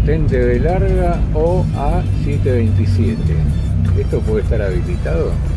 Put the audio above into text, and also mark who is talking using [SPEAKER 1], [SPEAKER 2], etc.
[SPEAKER 1] Tente de larga o a 727. ¿Esto puede estar habilitado?